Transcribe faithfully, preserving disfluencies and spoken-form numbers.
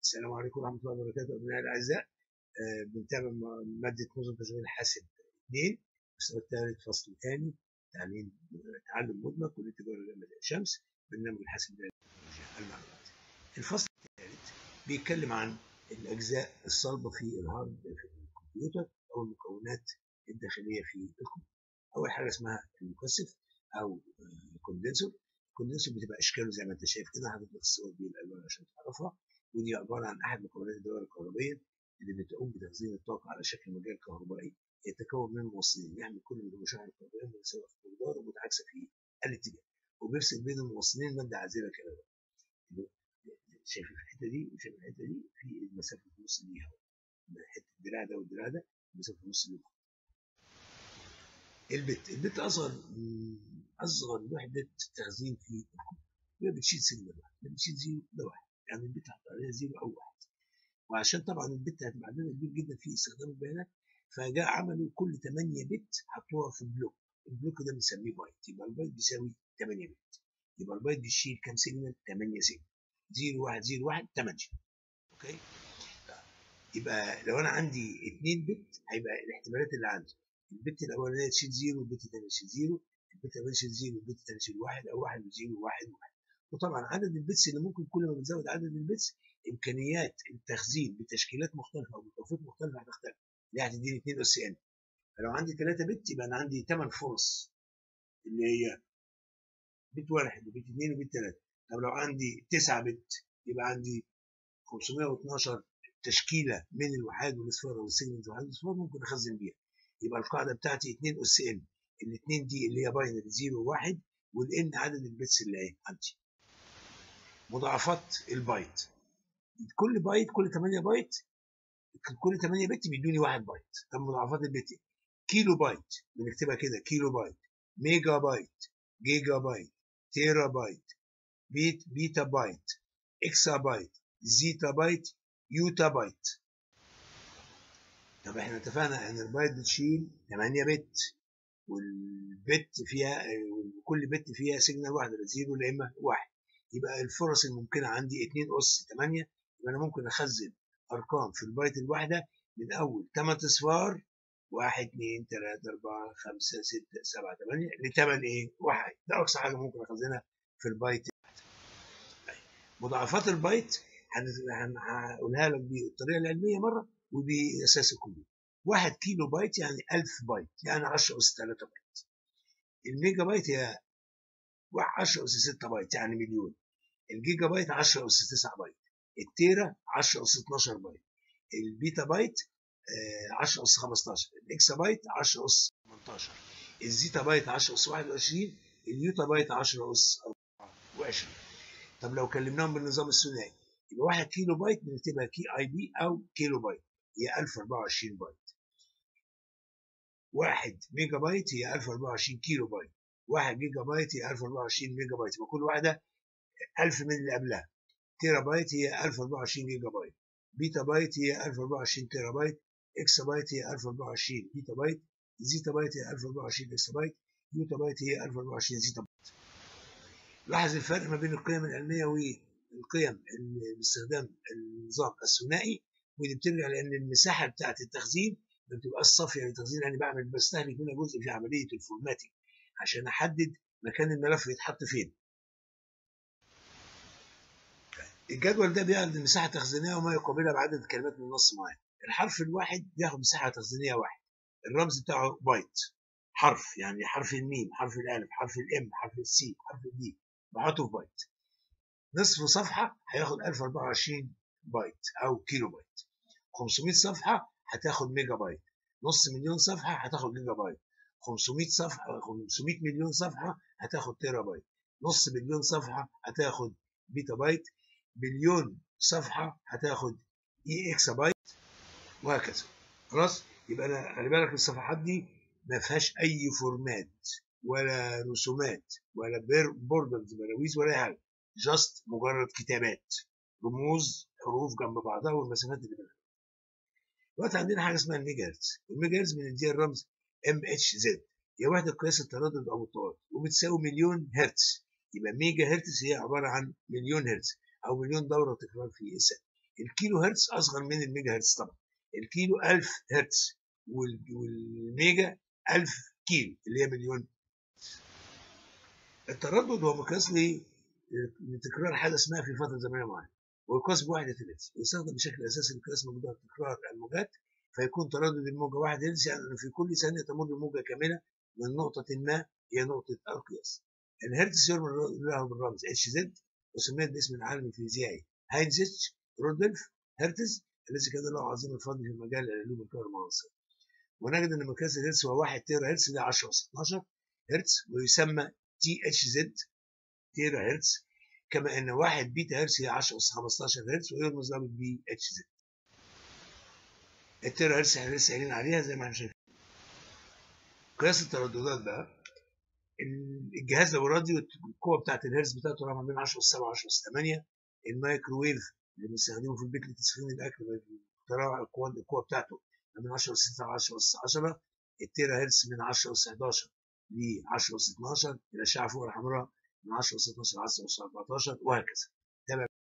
السلام عليكم ورحمة الله وبركاته أبنائي الأعزاء. آه، بنتابع م- مادة نظم تشغيل الحاسب اثنين المستوى الثالث فصل ثاني تعليم تعلم مدمج كلية تجارة جامعة عين شمس برنامج الحاسب والتكنولوجيا المعلومات. الفصل الثالث بيتكلم عن الأجزاء الصلبة في الهارد في الكمبيوتر أو المكونات الداخلية في الكمبيوتر. أول حاجة اسمها المكثف أو الكوندنسر. الكوندنسر بتبقى أشكاله زي ما أنت شايف كده، حاطط لك الصور دي الألوان عشان تعرفها. ودي عبارة عن أحد مكونات الدوائر الكهربائية اللي بتقوم بتخزين الطاقة على شكل مجال كهربائي يتكون من موصلين يحمل كل من المشاحن الكهربائية متساوية في المقدار ومتعاكسة في الاتجاه، وبيفصل بين الموصلين مادة عازلة كهربائية. شايف الحتة دي وشايف الحتة دي في المسافة في النص دي اهو، حتة الدراع ده والدراع ده المسافة في النص دي. البت البت أصغر أصغر وحدة تخزين في الكمبيوتر، هي بتشيل سيجنال واحد، بتشيل زيرو ده واحد، يعني البت هتحط عليها زيرو أو واحد. وعشان طبعا البت هتبقى عددها كبير جدا في استخدام البيانات، فجاء عملوا كل ثمانية بت حطوها في بلوك. البلوك ده بنسميه بايت، يبقى البايت بيساوي ثمانية بت. يبقى البايت بيشيل كام سيجنال؟ ثمانية سيجنال. زيرو واحد زيرو واحد ثمانية. اوكي، يبقى لو انا عندي اثنين بت هيبقى الاحتمالات اللي عندي البت الاولانيه تشيل زيرو، البت الثانيه تشيل زيرو، البت الاولانيه تشيل زيرو، البت الثانيه تشيل واحد، او واحد وزيرو واحد واحد. وطبعا عدد البتس اللي ممكن كل ما بتزود عدد البتس امكانيات التخزين بتشكيلات مختلفه او بتوفيق مختلفه هتختلف. دي هتديني اثنين اس ان. فلو عندي ثلاثة بت يبقى انا عندي ثمان فرص اللي هي بت واحد وبت اثنين وبت ثلاثة. طب لو عندي تسعة بت يبقى عندي خمسمائة واثناشر تشكيله من الوحيد والاصفار والسيجنالز والوحيد والاصفار ممكن اخزن بيها. يبقى القاعده بتاعتي اثنين اس ان، الاثنين دي اللي هي باينري صفر وواحد، والان عدد البيتس اللي ايه عندي. مضاعفات البايت، كل بايت كل ثمانية بايت كل ثمانية بت بيدوني واحد بايت. طب مضاعفات البت كيلو بايت بنكتبها كده، كيلو بايت، ميجا بايت، جيجا بايت، تيرا بايت، بيت بيتا بايت، اكسا بايت، زيتا بايت، يوتا بايت. طب احنا اتفقنا ان البايت بتشيل ثمانية بت، والبت فيها كل بت فيها سيجنال واحده، لا زيرو لا اما واحد. يبقى الفرص الممكنه عندي اثنين اس ثمانية. يبقى انا ممكن اخزن ارقام في البايت الواحده من اول ثمانية اصفار واحد اثنين ثلاثة أربعة خمسة ستة سبعة ثمانية ل ثمانية ايه واحد. ده اقصى حاجه ممكن اخزنها في البايت. مضاعفات البايت هقولها لك بالطريقه العلميه مره وباساس الكمبيوتر. واحد كيلو بايت يعني ألف بايت، يعني عشرة اس ثلاثة بايت. الميجا بايت هي عشرة اس ستة بايت يعني مليون. الجيجا بايت عشرة اس تسعة بايت. التيرا عشرة اس اتناشر بايت. البيتا بايت عشرة اس خمستاشر. الاكسا بايت عشرة اس ثمانية عشر. الزيتا بايت عشرة اس واحد وعشرين. اليوتا بايت عشرة اس أربعة وعشرين. طب لو كلمناهم بالنظام الثنائي يبقى واحد كيلو بايت بنكتبها كي اي بي او كيلو بايت هي ألف وأربعة وعشرين بايت. واحد ميجا بايت هي ألف وأربعة وعشرين كيلو بايت. واحد جيجا بايت هي ألف وأربعة وعشرين ميجا بايت، يبقى كل واحده ألف من اللي قبلها. تيرا بايت هي ألف وأربعة وعشرين جيجا بايت. بيتا بايت هي ألف وأربعة وعشرين تيرا بايت. اكسا بايت هي ألف وأربعة وعشرين بيتا بايت. زيتا بايت هي ألف وأربعة وعشرين اكسا بايت. يوتا بايت هي ألف وأربعة وعشرين زيتا بايت. لاحظ الفرق ما بين القيم العلميه والقيم باستخدام النظام الثنائي، ودي بترجع لان المساحه بتاعه التخزين ما بتبقاش صافيه للتخزين. يعني بعمل بستهلك منها جزء في عمليه الفورماتنج عشان احدد مكان الملف يتحط فين. الجدول ده بيعرض المساحه التخزينيه وما يقابلها بعدد كلمات من النص معين. الحرف الواحد بياخد مساحه تخزينيه واحد، الرمز بتاعه بايت. حرف يعني حرف الميم، حرف الالف، حرف الام، حرف السي، حرف الدي، بحطه في بايت. نصف صفحه هياخد ألف وأربعة وعشرين بايت او كيلو بايت. خمسمائة صفحه هتاخد ميجا بايت. نص مليون صفحه هتاخد جيجا بايت. خمسمائة صفحه خمسمائة مليون صفحه هتاخد تيرا بايت. نص مليون صفحه هتاخد بيتا بايت. بليون صفحه هتاخد اي اكسا بايت، وهكذا. خلاص، يبقى انا خلي بالك الصفحات دي ما فيهاش اي فورمات ولا رسومات ولا بوردرز براويز ولا اي حاجه، جاست مجرد كتابات، رموز، حروف جنب بعضها والمسافات اللي بينها. دلوقتي عندنا حاجه اسمها الميجا هرتز. الميجا هرتز بنديها الرمز ام اتش زد، هي وحده قياس التردد او التواتر، وبتساوي مليون هرتز. يبقى ميجا هرتز هي عباره عن مليون هرتز او مليون دوره تكرار في الثانيه. الكيلو هرتز اصغر من الميجا هرتز طبعا. الكيلو ألف هرتز والميجا ألف كيلو اللي هي مليون. التردد هو مقياس لتكرار حدث ما في فتره زمنيه معينه، ويقاس بوحده الهرتز، ويستخدم بشكل اساسي لقياس مقدار تكرار الموجات، فيكون تردد الموجه واحد هرتز، يعني في كل ثانيه تمر موجه كامله من نقطه ما هي نقطه القياس. الهرتز يرمز له بالرمز اتش زد، وسميت باسم العالم الفيزيائي هاينزيتش رودولف هرتز، الذي كان له عظيم الفضل في مجال العلوم الكهرومغناطيسيه. ونجد ان مقياس الهرتز هو واحد تيرا هرتز ل عشرة أس اتناشر هرتز، ويسمى تي اتش زد تيرا هرتز، كما ان واحد بيتا هرتز هي عشرة أس خمستاشر هرتز، ويرمز له بالبي اتش زد. التيرا هرتز احنا لسه قايلين عليها زي ما احنا شايفين. قياس الترددات بقى، الجهاز لو راديو القوه بتاعت الهرتز بتاعته ما بين عشرة أس سبعة و عشرة أس تمانية. الميكروويف اللي بنستخدمه في البيت لتسخين الاكل بتراوح القوه القوه بتاعته ما بين عشرة أس ستة و عشرة أس عشرة. التيرا هرتز من عشرة أس حداشر ل عشرة أس اتناشر. الاشعه فوق الحمراء من عشرة أس اتناشر ل عشرة أس أربعتاشر، وهكذا.